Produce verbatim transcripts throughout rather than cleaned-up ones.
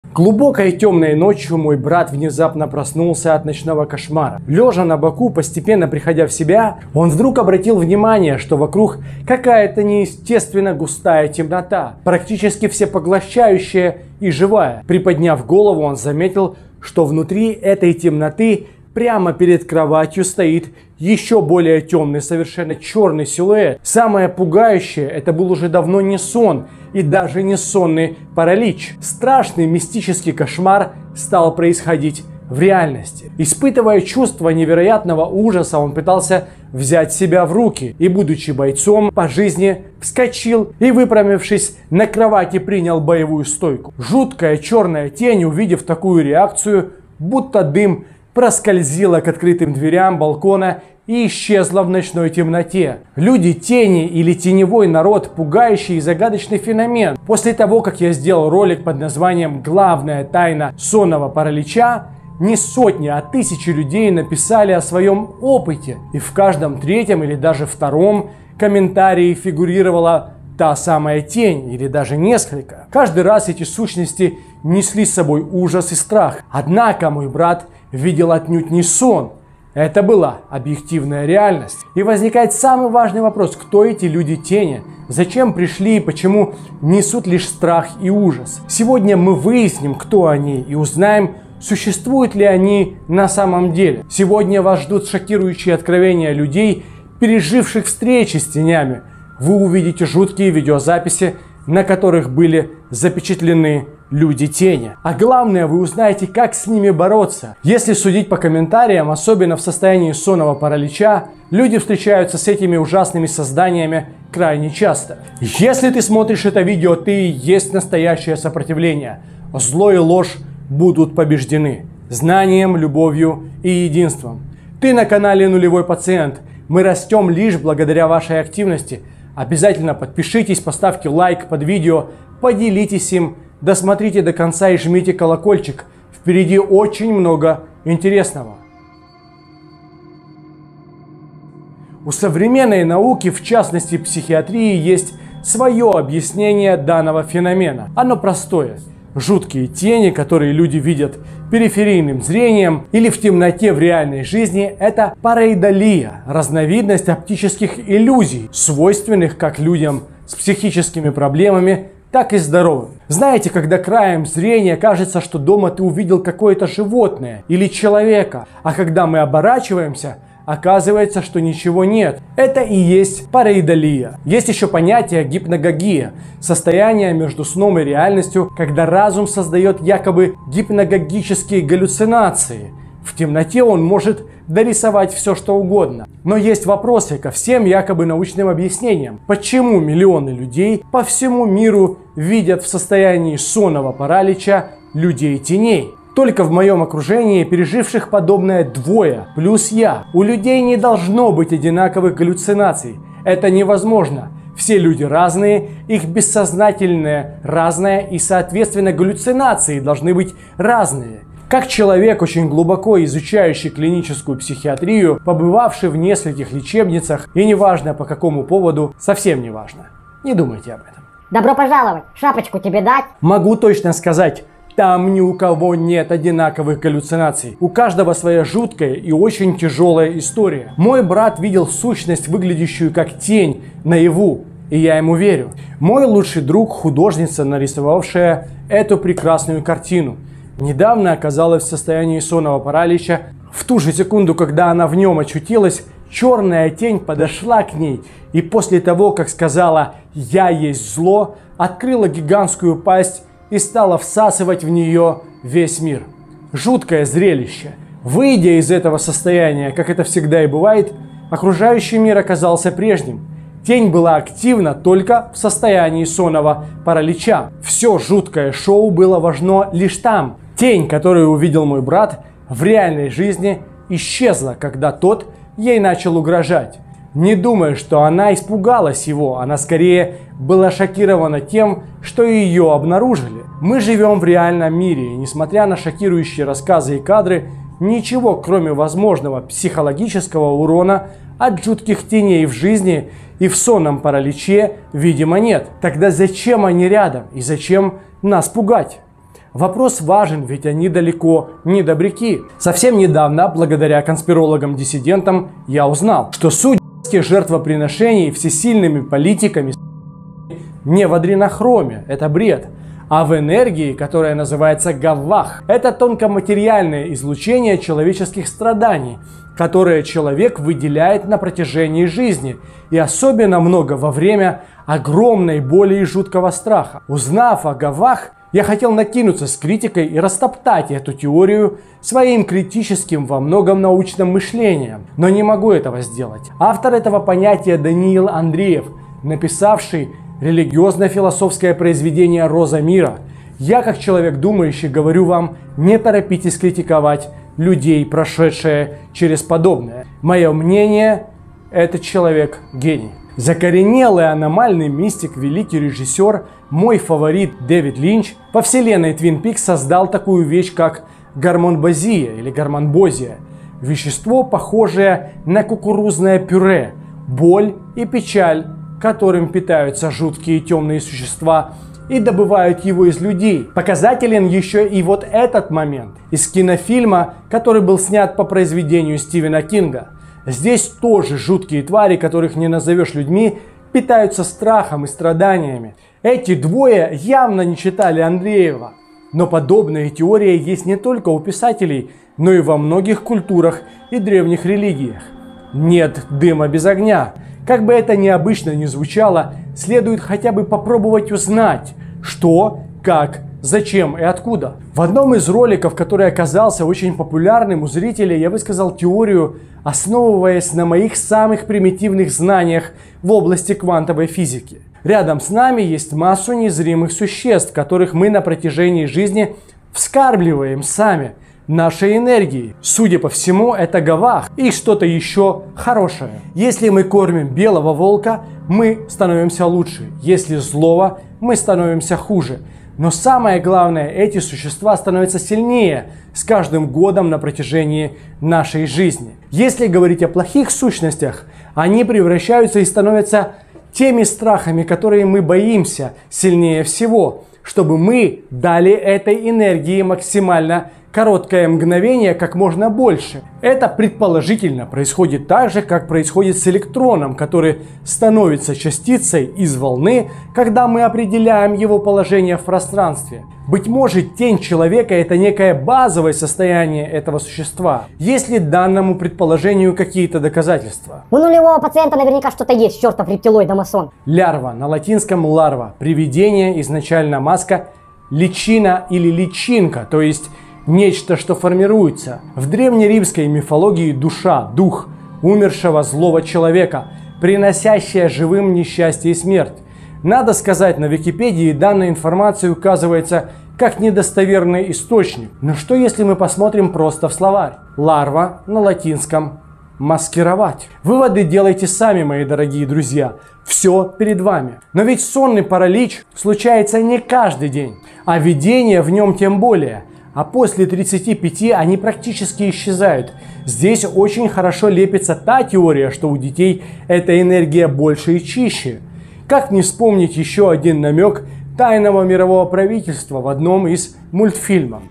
Глубокой темной ночью мой брат внезапно проснулся от ночного кошмара. Лежа на боку, постепенно приходя в себя, он вдруг обратил внимание, что вокруг какая-то неестественно густая темнота, практически всепоглощающая и живая. Приподняв голову, он заметил, что внутри этой темноты прямо перед кроватью стоит еще более темный, совершенно черный силуэт. Самое пугающее, это был уже давно не сон и даже не сонный паралич. Страшный мистический кошмар стал происходить в реальности. Испытывая чувство невероятного ужаса, он пытался взять себя в руки и, будучи бойцом по жизни, вскочил и, выпрямившись на кровати, принял боевую стойку. Жуткая черная тень, увидев такую реакцию, будто дым, проскользила к открытым дверям балкона и исчезла в ночной темноте. Люди тени или теневой народ – пугающий и загадочный феномен. После того, как я сделал ролик под названием «Главная тайна сонного паралича», не сотни, а тысячи людей написали о своем опыте. И в каждом третьем или даже втором комментарии фигурировала та самая тень или даже несколько. Каждый раз эти сущности несли с собой ужас и страх. Однако мой брат видел отнюдь не сон. Это была объективная реальность. И возникает самый важный вопрос: кто эти люди тени? Зачем пришли и почему несут лишь страх и ужас? Сегодня мы выясним, кто они, и узнаем, существуют ли они на самом деле. Сегодня вас ждут шокирующие откровения людей, переживших встречи с тенями. Вы увидите жуткие видеозаписи, на которых были запечатлены люди тени. А главное, вы узнаете, как с ними бороться. Если судить по комментариям, особенно в состоянии сонного паралича, люди встречаются с этими ужасными созданиями крайне часто. Если ты смотришь это видео, ты и есть настоящее сопротивление. Зло и ложь будут побеждены знанием, любовью и единством. Ты на канале Нулевой Пациент. Мы растем лишь благодаря вашей активности. Обязательно подпишитесь, поставьте лайк под видео, поделитесь им, досмотрите до конца и жмите колокольчик. Впереди очень много интересного. У современной науки, в частности психиатрии, есть свое объяснение данного феномена. Оно простое. Жуткие тени, которые люди видят периферийным зрением или в темноте в реальной жизни, это параидолия, разновидность оптических иллюзий, свойственных как людям с психическими проблемами, так и здоровым. Знаете, когда краем зрения кажется, что дома ты увидел какое-то животное или человека, а когда мы оборачиваемся, оказывается, что ничего нет. Это и есть параидолия. Есть еще понятие гипногогия. Состояние между сном и реальностью, когда разум создает якобы гипногогические галлюцинации. В темноте он может дорисовать все, что угодно. Но есть вопросы ко всем якобы научным объяснениям. Почему миллионы людей по всему миру видят в состоянии сонного паралича людей теней? Только в моем окружении переживших подобное двое, плюс я. У людей не должно быть одинаковых галлюцинаций. Это невозможно. Все люди разные, их бессознательное разное, и соответственно галлюцинации должны быть разные. Как человек, очень глубоко изучающий клиническую психиатрию, побывавший в нескольких лечебницах, и неважно по какому поводу, совсем не важно. Не думайте об этом. Добро пожаловать, шапочку тебе дать? Могу точно сказать. Там ни у кого нет одинаковых галлюцинаций. У каждого своя жуткая и очень тяжелая история. Мой брат видел сущность, выглядящую как тень, наяву, и я ему верю. Мой лучший друг, художница, нарисовавшая эту прекрасную картину, недавно оказалась в состоянии сонного паралича. В ту же секунду, когда она в нем очутилась, черная тень подошла к ней и после того, как сказала «Я есть зло», открыла гигантскую пасть и стала всасывать в нее весь мир. Жуткое зрелище. Выйдя из этого состояния, как это всегда и бывает, окружающий мир оказался прежним. Тень была активна только в состоянии сонного паралича. Все жуткое шоу было важно лишь там. Тень, которую увидел мой брат, в реальной жизни исчезла, когда тот ей начал угрожать. Не думая, что она испугалась его, она скорее была шокирована тем, что ее обнаружили. Мы живем в реальном мире, и несмотря на шокирующие рассказы и кадры, ничего, кроме возможного психологического урона от жутких теней в жизни и в сонном параличе, видимо, нет. Тогда зачем они рядом и зачем нас пугать? Вопрос важен, ведь они далеко не добряки. Совсем недавно, благодаря конспирологам-диссидентам, я узнал, что суть жертвоприношений всесильными политиками не в адренохроме, это бред, а в энергии, которая называется гавах. Это тонкоматериальное излучение человеческих страданий, которое человек выделяет на протяжении жизни, и особенно много во время огромной боли и жуткого страха. Узнав о гавах, я хотел накинуться с критикой и растоптать эту теорию своим критическим во многом научным мышлением, но не могу этого сделать. Автор этого понятия Даниил Андреев, написавший религиозно-философское произведение «Роза мира». Я, как человек думающий, говорю вам, не торопитесь критиковать людей, прошедшие через подобное. Мое мнение, этот человек гений. Закоренелый аномальный мистик, великий режиссер, мой фаворит Дэвид Линч по вселенной Твин Пикс создал такую вещь, как гормонбазия или гормонбозия. Вещество, похожее на кукурузное пюре, боль и печаль, которым питаются жуткие темные существа и добывают его из людей. Показателен еще и вот этот момент из кинофильма, который был снят по произведению Стивена Кинга. Здесь тоже жуткие твари, которых не назовешь людьми, питаются страхом и страданиями. Эти двое явно не читали Андреева. Но подобная теория есть не только у писателей, но и во многих культурах и древних религиях. Нет дыма без огня. Как бы это необычно ни звучало, следует хотя бы попробовать узнать, что, как, зачем и откуда. В одном из роликов, который оказался очень популярным у зрителей, я высказал теорию, основываясь на моих самых примитивных знаниях в области квантовой физики. Рядом с нами есть массу незримых существ, которых мы на протяжении жизни вскармливаем сами нашей энергией. Судя по всему, это гавах и что-то еще хорошее. Если мы кормим белого волка, мы становимся лучше. Если злого, мы становимся хуже. Но самое главное, эти существа становятся сильнее с каждым годом на протяжении нашей жизни. Если говорить о плохих сущностях, они превращаются и становятся теми страхами, которые мы боимся сильнее всего, чтобы мы дали этой энергии максимально короткое мгновение как можно больше. Это предположительно происходит так же, как происходит с электроном, который становится частицей из волны, когда мы определяем его положение в пространстве. Быть может, тень человека — это некое базовое состояние этого существа. Есть ли данному предположению какие-то доказательства? У нулевого пациента наверняка что-то есть, чертов рептилоид-амазон. Лярва, на латинском ларва, привидение, изначально маска, личина или личинка, то есть нечто, что формируется. В древнеримской мифологии душа, дух умершего злого человека, приносящая живым несчастье и смерть. Надо сказать, на Википедии данная информация указывается как недостоверный источник. Но что если мы посмотрим просто в словарь? Ларва на латинском маскировать. Выводы делайте сами, мои дорогие друзья. Все перед вами. Но ведь сонный паралич случается не каждый день, а видение в нем тем более. А после тридцати пяти они практически исчезают. Здесь очень хорошо лепится та теория, что у детей эта энергия больше и чище. Как не вспомнить еще один намек тайного мирового правительства в одном из мультфильмов?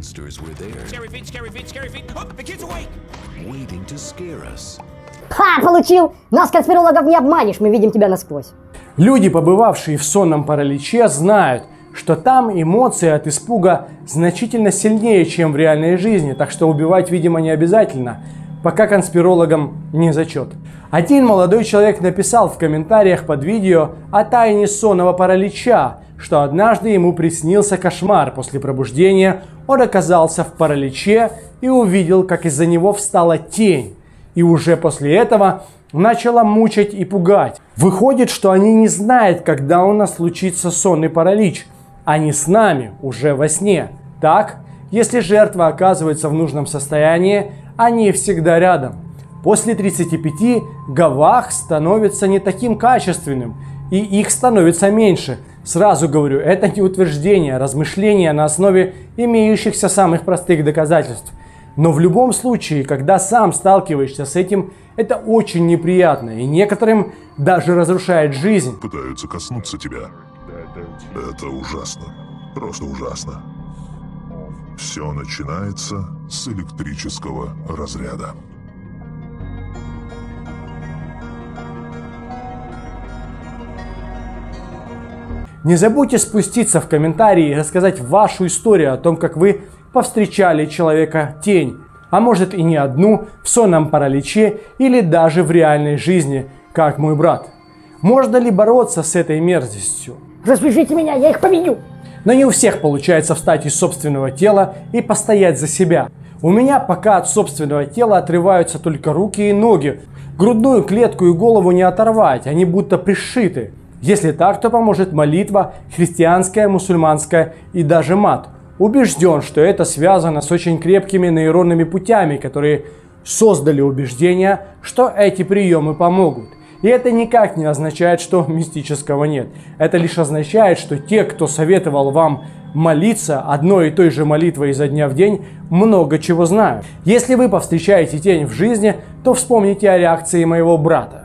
Ха, получил! Нас, конспирологов, не обманешь, мы видим тебя насквозь. Люди, побывавшие в сонном параличе, знают, что там эмоции от испуга значительно сильнее, чем в реальной жизни, так что убивать, видимо, не обязательно, пока конспирологам не зачет. Один молодой человек написал в комментариях под видео о тайне сонного паралича, что однажды ему приснился кошмар. После пробуждения он оказался в параличе и увидел, как из-за него встала тень. И уже после этого начала мучить и пугать. Выходит, что они не знают, когда у нас случится сонный паралич. Они с нами уже во сне. Так, если жертва оказывается в нужном состоянии, они всегда рядом. После тридцати пяти гавах становится не таким качественным, и их становится меньше. Сразу говорю, это не утверждение, а размышления на основе имеющихся самых простых доказательств. Но в любом случае, когда сам сталкиваешься с этим, это очень неприятно, и некоторым даже разрушает жизнь. Пытаются коснуться тебя. Это ужасно. Просто ужасно. Все начинается с электрического разряда. Не забудьте спуститься в комментарии и рассказать вашу историю о том, как вы повстречали человека-тень, а может и не одну, в сонном параличе или даже в реальной жизни, как мой брат. Можно ли бороться с этой мерзостью? Распишите меня, я их победю. Но не у всех получается встать из собственного тела и постоять за себя. У меня пока от собственного тела отрываются только руки и ноги. Грудную клетку и голову не оторвать, они будто пришиты. Если так, то поможет молитва, христианская, мусульманская и даже мат. Убежден, что это связано с очень крепкими нейронными путями, которые создали убеждение, что эти приемы помогут. И это никак не означает, что мистического нет. Это лишь означает, что те, кто советовал вам молиться одной и той же молитвой изо дня в день, много чего знают. Если вы повстречаете тень в жизни, то вспомните о реакции моего брата.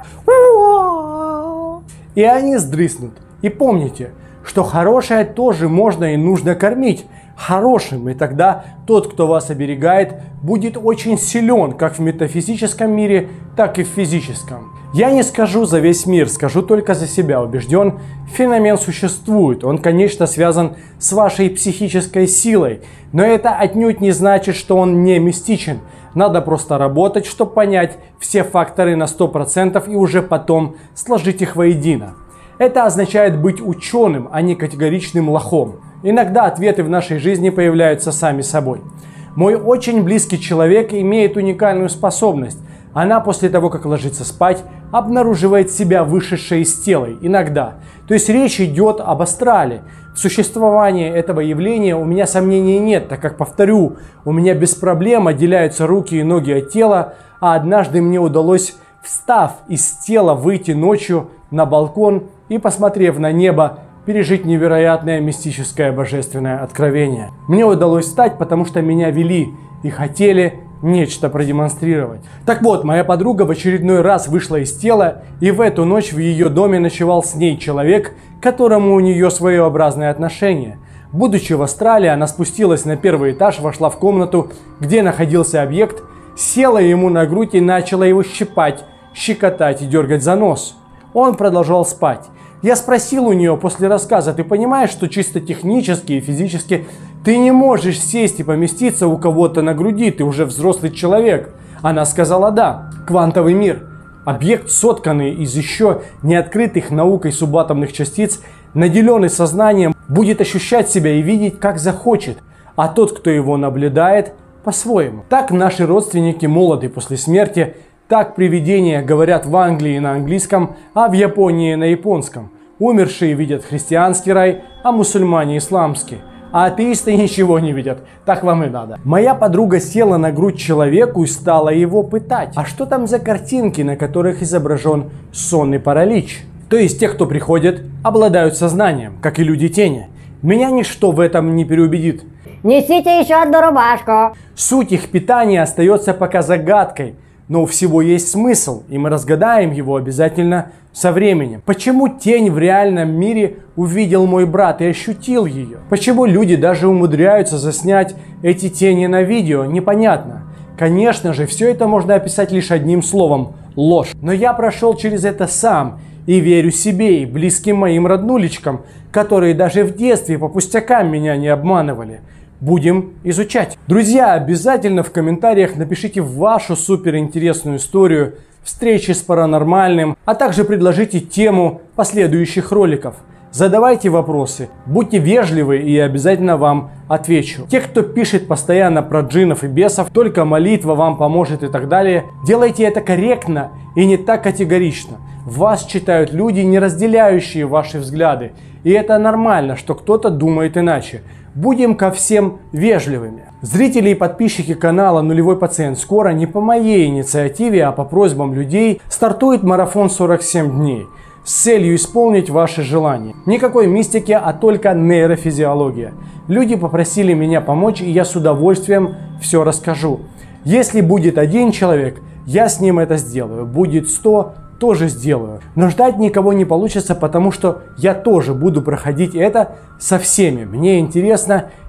И они сдрыснут. И помните, что хорошее тоже можно и нужно кормить хорошим, и тогда тот, кто вас оберегает, будет очень силен как в метафизическом мире, так и в физическом. Я не скажу за весь мир, скажу только за себя. Убежден, феномен существует. Он, конечно, связан с вашей психической силой, но это отнюдь не значит, что он не мистичен. Надо просто работать, чтобы понять все факторы на сто процентов и уже потом сложить их воедино. Это означает быть ученым, а не категоричным лохом. Иногда ответы в нашей жизни появляются сами собой. Мой очень близкий человек имеет уникальную способность. Она после того, как ложится спать, обнаруживает себя вышедшей из тела. Иногда. То есть речь идет об астрале. В существовании этого явления у меня сомнений нет, так как, повторю, у меня без проблем отделяются руки и ноги от тела, а однажды мне удалось, встав из тела, выйти ночью на балкон и, посмотрев на небо, пережить невероятное мистическое божественное откровение. Мне удалось встать, потому что меня вели и хотели нечто продемонстрировать. Так вот, моя подруга в очередной раз вышла из тела, и в эту ночь в ее доме ночевал с ней человек, к которому у нее своеобразное отношение. Будучи в астрале, она спустилась на первый этаж, вошла в комнату, где находился объект, села ему на грудь и начала его щипать, щекотать и дергать за нос. Он продолжал спать. Я спросил у нее после рассказа: ты понимаешь, что чисто технически и физически ты не можешь сесть и поместиться у кого-то на груди, ты уже взрослый человек? Она сказала: да, квантовый мир. Объект, сотканный из еще не открытых наукой субатомных частиц, наделенный сознанием, будет ощущать себя и видеть, как захочет, а тот, кто его наблюдает, по-своему. Так наши родственники молоды после смерти. Так привидения говорят в Англии на английском, а в Японии на японском. Умершие видят христианский рай, а мусульмане исламский. А атеисты ничего не видят. Так вам и надо. Моя подруга села на грудь человеку и стала его пытать. А что там за картинки, на которых изображен сонный паралич? То есть те, кто приходит, обладают сознанием, как и люди тени. Меня ничто в этом не переубедит. Несите еще одну рубашку. Суть их питания остается пока загадкой. Но у всего есть смысл, и мы разгадаем его обязательно со временем. Почему тень в реальном мире увидел мой брат и ощутил ее? Почему люди даже умудряются заснять эти тени на видео? Непонятно. Конечно же, все это можно описать лишь одним словом – ложь. Но я прошел через это сам и верю себе и близким моим роднулечкам, которые даже в детстве по пустякам меня не обманывали. Будем изучать. Друзья, обязательно в комментариях напишите вашу суперинтересную историю встречи с паранормальным, а также предложите тему последующих роликов. Задавайте вопросы, будьте вежливы, и я обязательно вам отвечу. Те, кто пишет постоянно про джиннов и бесов, только молитва вам поможет и так далее, делайте это корректно и не так категорично. Вас читают люди, не разделяющие ваши взгляды, и это нормально, что кто-то думает иначе. Будем ко всем вежливыми. Зрители и подписчики канала «Нулевой пациент», скоро не по моей инициативе, а по просьбам людей стартует марафон сорок семь дней с целью исполнить ваши желания. Никакой мистики, а только нейрофизиология. Люди попросили меня помочь, и я с удовольствием все расскажу. Если будет один человек, я с ним это сделаю. Будет сто, тоже сделаю. Но ждать никого не получится, потому что я тоже буду проходить это со всеми. Мне интересно,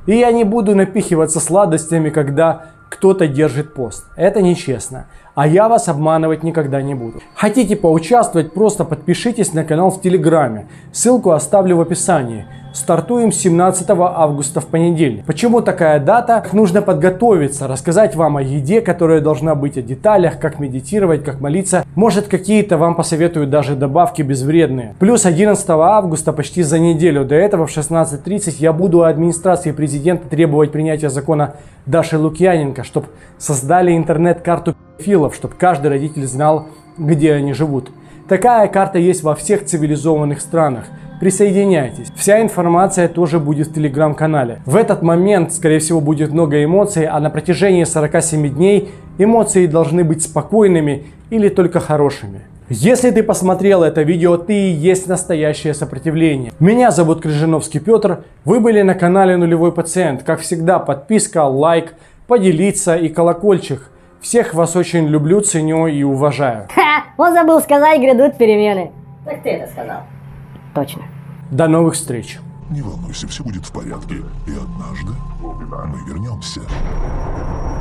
И я не буду напихиваться сладостями, когда кто-то держит пост. Это нечестно. А я вас обманывать никогда не буду. Хотите поучаствовать, просто подпишитесь на канал в Телеграме. Ссылку оставлю в описании. Стартуем семнадцатого августа в понедельник. Почему такая дата? Нужно подготовиться, рассказать вам о еде, которая должна быть, о деталях, как медитировать, как молиться. Может, какие-то вам посоветую даже добавки безвредные. Плюс одиннадцатого августа, почти за неделю до этого, в шестнадцать тридцать, я буду у администрации президента требовать принятия закона Даши Лукьяненко, чтобы создали интернет-карту педофилов, чтобы каждый родитель знал, где они живут. Такая карта есть во всех цивилизованных странах. Присоединяйтесь. Вся информация тоже будет в телеграм-канале. В этот момент, скорее всего, будет много эмоций, а на протяжении сорока семи дней эмоции должны быть спокойными или только хорошими. Если ты посмотрел это видео, ты и есть настоящее сопротивление. Меня зовут Крыжановский Петр, вы были на канале Нулевой Пациент. Как всегда, подписка, лайк, поделиться и колокольчик. Всех вас очень люблю, ценю и уважаю. Ха, он забыл сказать, грядут перемены. Так ты это сказал. Точно. До новых встреч. Не волнуйся, все будет в порядке. И однажды мы вернемся.